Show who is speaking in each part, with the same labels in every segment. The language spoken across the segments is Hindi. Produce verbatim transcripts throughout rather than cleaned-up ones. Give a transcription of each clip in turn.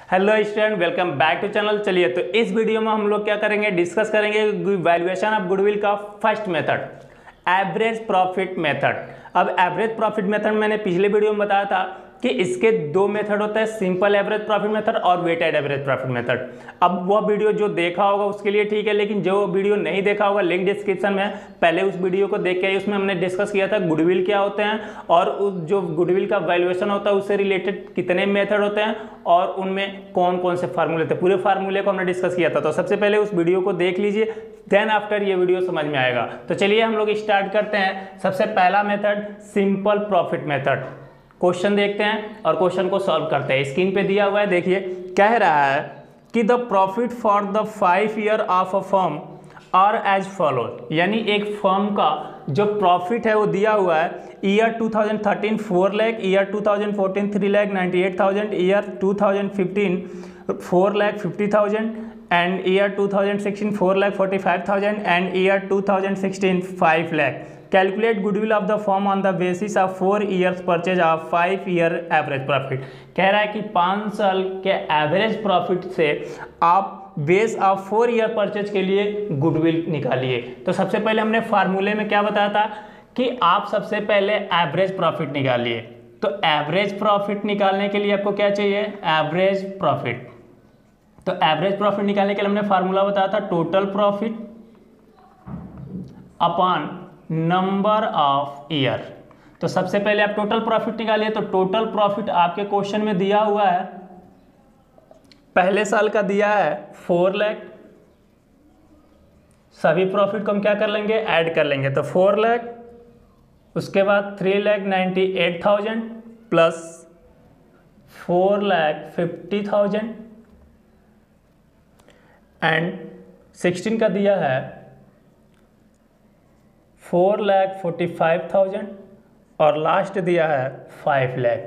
Speaker 1: Hello student, welcome back to channel. चलिए तो इस वीडियो में हम लोग क्या करेंगे, डिस्कस करेंगे वैल्यूएशन ऑफ गुडविल का first method, average profit method. अब एवरेज प्रॉफिट मेथड मैंने पिछले वीडियो में बताया था कि इसके दो मेथड होते हैं, सिंपल एवरेज प्रॉफिट मेथड और वेटेड एवरेज प्रॉफिट मेथड। अब वो वीडियो जो देखा होगा उसके लिए ठीक है, लेकिन जो वीडियो नहीं देखा होगा लिंक डिस्क्रिप्शन में, पहले उस वीडियो को देख के आई। उसमें हमने डिस्कस किया था गुडविल क्या होते हैं और उस जो गुडविल का वैल्यूएशन होता है उससे रिलेटेड कितने मेथड होते हैं और उनमें कौन कौन से फार्मूले थे। पूरे फार्मूले को हमने डिस्कस किया था, तो सबसे पहले उस वीडियो को देख लीजिए, देन आफ्टर ये वीडियो समझ में आएगा। तो चलिए हम लोग स्टार्ट करते हैं। सबसे पहला method simple profit method. Question देखते हैं और क्वेश्चन को सॉल्व करते हैं। स्क्रीन पे दिया हुआ है, देखिए कह रहा है कि the profit for the five year of a firm are as follows. यानी एक फर्म का जो प्रॉफिट है वो दिया हुआ है। Year two thousand thirteen four lakh, year two thousand fourteen three lakh ninety eight thousand, year two thousand fifteen four lakh fifty thousand and year two thousand sixteen four lakh forty-five thousand and year two thousand sixteen five lakh. Calculate goodwill of the firm on the basis of four years purchase of five year average profit. कह रहा है कि पाँच साल के एवरेज प्रॉफिट से आप base of four year purchase के लिए गुडविल निकालिए। तो सबसे पहले हमने फार्मूले में क्या बताया था कि आप सबसे पहले एवरेज प्रॉफिट निकालिए। तो एवरेज प्रॉफिट निकालने के लिए आपको क्या चाहिए, एवरेज प्रॉफिट। तो एवरेज प्रॉफिट निकालने के लिए हमने फार्मूला बताया था total profit upon number of year. तो सबसे पहले आप टोटल प्रॉफिट निकालिए। तो टोटल प्रॉफिट आपके क्वेश्चन में दिया हुआ है, पहले साल का दिया है फोर लाख। सभी प्रॉफिट को हम क्या कर लेंगे, ऐड कर लेंगे। तो फोर लाख, उसके बाद three lakh ninety eight thousand plus four lakh fifty thousand and sixteen का दिया है four lakh forty five thousand और लास्ट दिया है फाइव लाख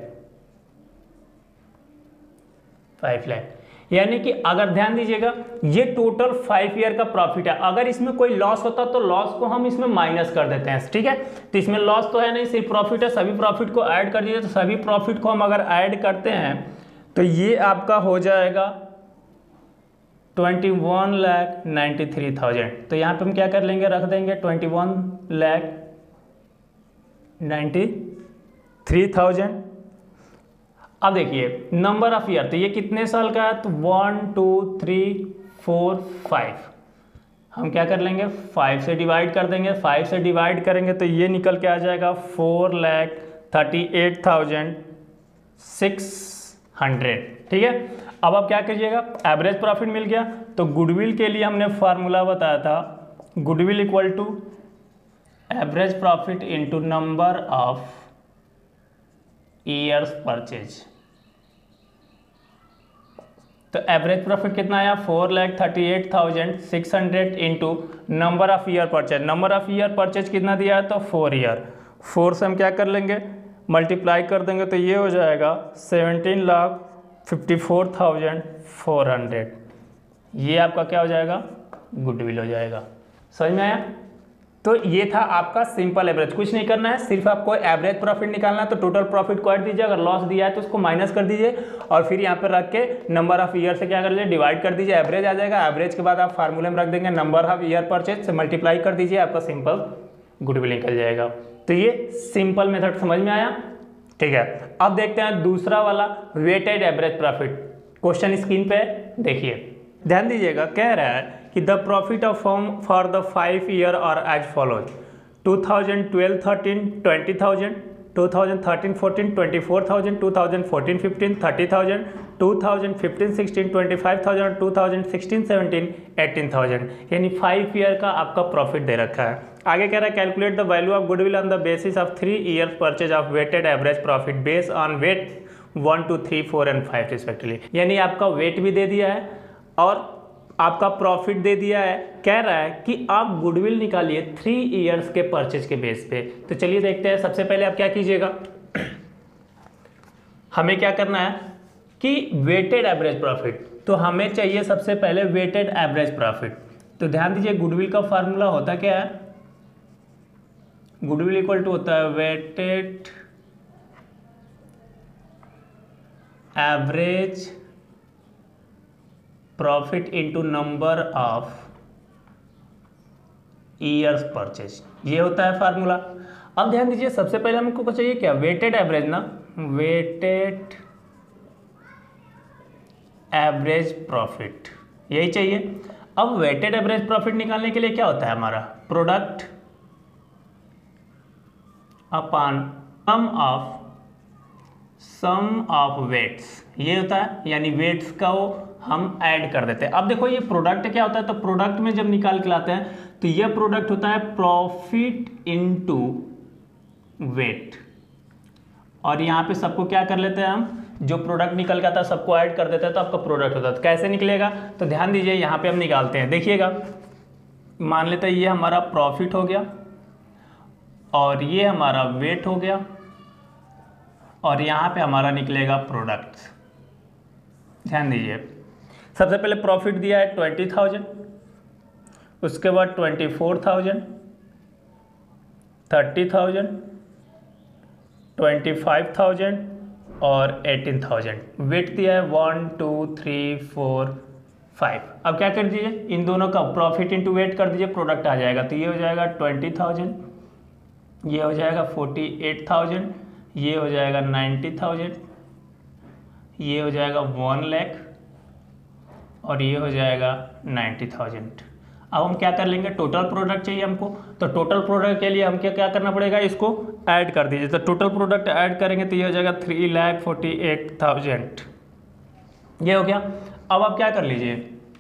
Speaker 1: फाइव लाख। यानी कि अगर ध्यान दीजिएगा ये टोटल फाइव ईयर का प्रॉफिट है। अगर इसमें कोई लॉस होता तो लॉस को हम इसमें माइनस कर देते हैं, ठीक है। तो इसमें लॉस तो है नहीं, सिर्फ प्रॉफिट है। सभी प्रॉफिट को ऐड कर दीजिए। तो सभी प्रॉफिट को हम अगर ऐड करते हैं तो ये आपका हो जाएगा twenty one lakh ninety three thousand. तो यहाँ पे हम क्या कर लेंगे, रख देंगे twenty one lakh ninety three thousand. अब देखिए नंबर ऑफ ईयर, तो ये कितने साल का है, तो one two three four five. हम क्या कर लेंगे, फाइव से डिवाइड कर देंगे। फाइव से डिवाइड करेंगे तो ये निकल के आ जाएगा four lakh thirty eight thousand six hundred, ठीक है। अब आप क्या कीजिएगा, एवरेज प्रॉफिट मिल गया। तो गुडविल के लिए हमने फार्मूला बताया था, goodwill equal to average profit into number of years purchase. तो एवरेज प्रॉफिट कितना आया, four lakh thirty eight thousand six hundred into number of year purchase. Number of year purchase कितना दिया है, तो फोर ईयर। फोर से हम क्या कर लेंगे, मल्टीप्लाई कर देंगे। तो ये हो जाएगा seventeen lakh fifty four thousand four hundred. ये आपका क्या हो जाएगा, गुडविल हो जाएगा। समझ में आया। तो ये था आपका सिंपल एवरेज। कुछ नहीं करना है, सिर्फ आपको एवरेज प्रॉफिट निकालना है। तो टोटल प्रॉफिट को ऐड दीजिए, अगर लॉस दिया है तो उसको माइनस कर दीजिए और फिर यहाँ पर रख के नंबर ऑफ ईयर से क्या कर लीजिए, डिवाइड कर दीजिए, एवरेज आ जाएगा। एवरेज के बाद आप फार्मूले में रख देंगे नंबर ऑफ ईयर परचेज से मल्टीप्लाई कर दीजिए, आपका सिंपल गुडविल निकल जाएगा। तो ये सिंपल मेथड समझ में आया, ठीक है। अब देखते हैं दूसरा वाला, weighted average profit. Question screen पे देखिए, ध्यान दीजिएगा। कह रहा है कि the profit of firm for the five year are as follows, two thousand twelve thirteen twenty thousand, two thousand thirteen fourteen twenty four thousand, two thousand fourteen fifteen thirty thousand, two thousand fifteen sixteen twenty five thousand, two thousand sixteen seventeen eighteen thousand. यानी फाइव ईयर का आपका प्रॉफिट दे रखा है। आगे कह रहा है calculate the value of goodwill on the basis of three year purchase of weighted average profit based on weight one two three four and five respectively. यानी आपका वेट भी दे दिया है और आपका प्रॉफिट दे दिया है। कह रहा है कि आप गुडविल निकालिए थ्री इयर्स के परचेज के बेस पे। तो चलिए देखते हैं। सबसे पहले आप क्या कीजिएगा, हमें क्या करना है कि वेटेड एवरेज प्रॉफिट। तो हमें चाहिए सबसे पहले वेटेड एवरेज प्रॉफिट। तो ध्यान दीजिए गुडविल का फार्मूला होता क्या है, गुडविल इक्वल टू होता है weighted average profit into number of years purchase, ये होता है फार्मूला। अब ध्यान दीजिए, सबसे पहले हमको चाहिए क्या, वेटेड एवरेज ना, वेटेड एवरेज प्रॉफिट, यही चाहिए। अब वेटेड एवरेज प्रॉफिट निकालने के लिए क्या होता है हमारा, product upon sum of sum of weights, ये होता है, यानी वेट्स का वो हम ऐड कर देते हैं। अब देखो ये प्रोडक्ट क्या होता है, तो प्रोडक्ट में जब निकाल के लाते हैं तो ये प्रोडक्ट होता है प्रॉफिट इनटू वेट, और यहाँ पे सबको क्या कर लेते हैं हम, जो प्रोडक्ट निकल का था सबको ऐड कर देते हैं तो आपका प्रोडक्ट होता है। तो कैसे निकलेगा, तो ध्यान दीजिए यहाँ पे हम निकालते हैं, देखिएगा, मान लेते हैं ये हमारा प्रॉफिट हो गया और ये हमारा वेट हो गया और यहाँ पे हमारा निकलेगा प्रोडक्ट्स। ध्यान दीजिए, सबसे पहले प्रॉफिट दिया है ट्वेंटी थाउजेंड, उसके बाद twenty four thousand, thirty thousand, twenty five thousand और एटीन थाउजेंड। वेट दिया है one two three four five. अब क्या कर दीजिए, इन दोनों का प्रॉफिट इंटू वेट कर दीजिए, प्रोडक्ट आ जाएगा। तो ये हो जाएगा ट्वेंटी थाउजेंड, ये हो जाएगा फोर्टी एट थाउजेंड, ये हो जाएगा नाइन्टी थाउजेंड, ये हो जाएगा वन लैख और ये हो जाएगा नाइन्टी थाउजेंड। अब हम क्या कर लेंगे, टोटल प्रोडक्ट चाहिए हमको, तो टोटल प्रोडक्ट के लिए हम क्या क्या करना पड़ेगा, इसको ऐड कर दीजिए। तो टोटल प्रोडक्ट ऐड करेंगे तो ये हो जाएगा three lakh forty eight thousand, ये हो गया। अब आप क्या कर लीजिए,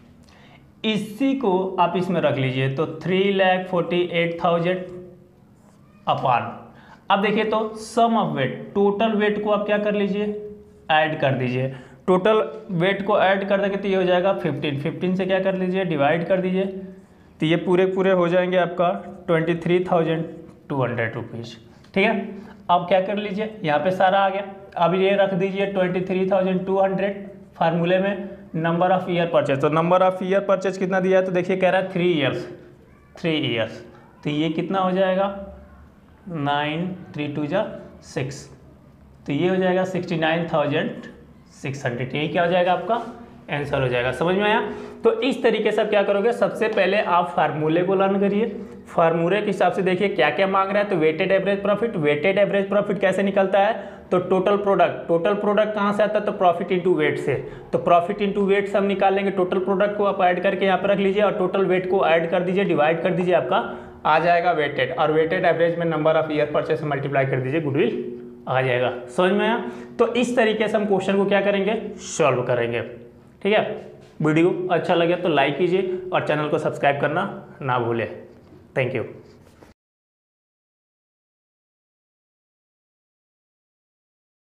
Speaker 1: इसी को आप इसमें रख लीजिए, तो three lakh forty eight thousand upon, अब देखिए तो sum of weight, total weight को आप क्या कर लीजिए, ऐड कर दीजिए। टोटल वेट को ऐड कर देंगे तो ये हो जाएगा फिफ्टीन, फिफ्टीन से क्या कर लीजिए, डिवाइड कर दीजिए, तो ये पूरे पूरे हो जाएंगे आपका twenty three thousand two hundred rupees. ठीक है, अब क्या कर लीजिए, यहाँ पे सारा आ गया। अब ये रख दीजिए twenty three thousand two hundred फार्मूले में, नंबर ऑफ ईयर परचेज, तो नंबर ऑफ ईयर परचेज कितना दिया है, तो देखिए कह रहा है थ्री ईयर्स, थ्री ईयर्स, तो ये कितना हो जाएगा, नाइन थ्री टू जा सिक्स, तो ये हो जाएगा sixty nine thousand six hundred. यही क्या हो जाएगा, आपका आंसर हो जाएगा। समझ में आया। तो इस तरीके से आप क्या करोगे, सबसे पहले आप फार्मूले को लर्न करिए, फार्मूले के हिसाब से देखिए क्या क्या मांग रहा है। तो weighted average profit, weighted average profit कैसे निकलता है, तो टोटल प्रोडक्ट, टोटल प्रोडक्ट कहाँ से आता है, तो प्रॉफिट इंटू वेट से, तो प्रॉफिट इंटू वेट से हम निकालेंगे। टोटल प्रोडक्ट को आप ऐड करके यहाँ पर रख लीजिए और टोटल वेट को ऐड कर दीजिए, डिवाइड कर दीजिए, आपका आ जाएगा वेटेड, और वेटेड एवरेज में number of year purchase multiply कर दीजिए, गुडविल आ जाएगा। समझ में आया। तो इस तरीके से हम क्वेश्चन को क्या करेंगे, सॉल्व करेंगे। ठीक है, वीडियो अच्छा लगे तो लाइक कीजिए और चैनल को सब्सक्राइब करना ना भूलें। Thank you.